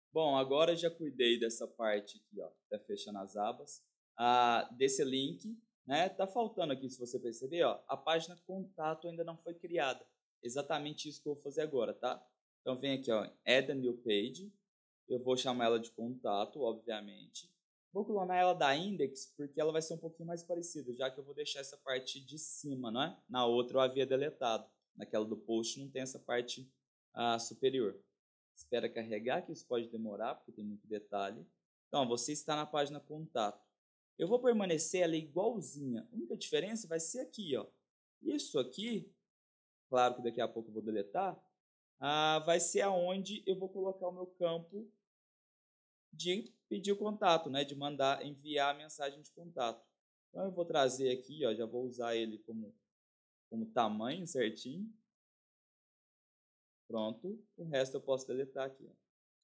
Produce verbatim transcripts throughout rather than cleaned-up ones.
Bom, agora eu já cuidei dessa parte aqui, ó, tá fechando as abas, ah, desse link, né? Tá faltando aqui, se você perceber, ó, a página contato ainda não foi criada. Exatamente isso que eu vou fazer agora, tá? Então vem aqui, ó, Add a New Page. Eu vou chamar ela de contato, obviamente. Vou clonar ela da index, porque ela vai ser um pouquinho mais parecida, já que eu vou deixar essa parte de cima, né? Na outra eu havia deletado. Naquela do post não tem essa parte ah, superior. Espera carregar, que isso pode demorar, porque tem muito detalhe. Então, você está na página contato. Eu vou permanecer ela igualzinha. A única diferença vai ser aqui, ó. Isso aqui, claro que daqui a pouco eu vou deletar, ah, vai ser aonde eu vou colocar o meu campo de pedir o contato, né? De mandar, enviar a mensagem de contato. Então, eu vou trazer aqui, ó, já vou usar ele como, como tamanho certinho. Pronto. O resto eu posso deletar aqui, ó.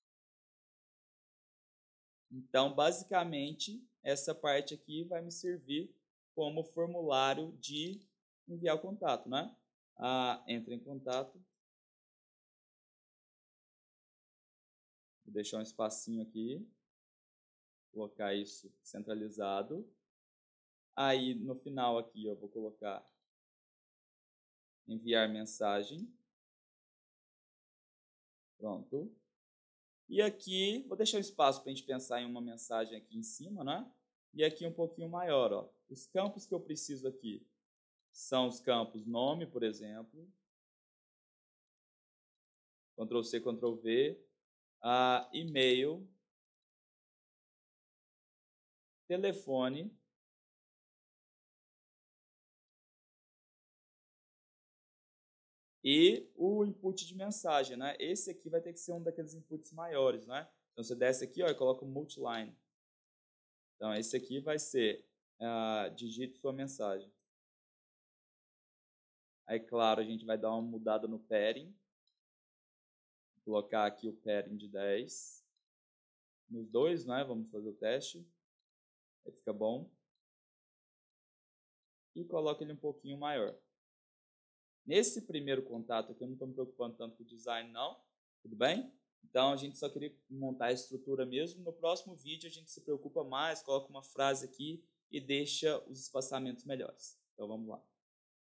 Então, basicamente, essa parte aqui vai me servir como formulário de enviar o contato, né? Ah, entra em contato. Vou deixar um espacinho aqui. Colocar isso centralizado. Aí, no final aqui, eu vou colocar enviar mensagem. Pronto. E aqui, vou deixar um espaço para a gente pensar em uma mensagem aqui em cima, né? E aqui um pouquinho maior, ó. Os campos que eu preciso aqui são os campos nome, por exemplo. control C, control V. Uh, e-mail. Telefone. E o input de mensagem, né? Esse aqui vai ter que ser um daqueles inputs maiores, né? Então, você desce aqui, ó, e coloca o multiline. Então, esse aqui vai ser, uh, digite sua mensagem. Aí, claro, a gente vai dar uma mudada no pairing. Vou colocar aqui o pairing de dez. Nos dois, né? Vamos fazer o teste. Aí fica bom. E coloca ele um pouquinho maior. Nesse primeiro contato aqui, eu não estou me preocupando tanto com o design, não. Tudo bem? Então, a gente só queria montar a estrutura mesmo. No próximo vídeo, a gente se preocupa mais, coloca uma frase aqui e deixa os espaçamentos melhores. Então, vamos lá.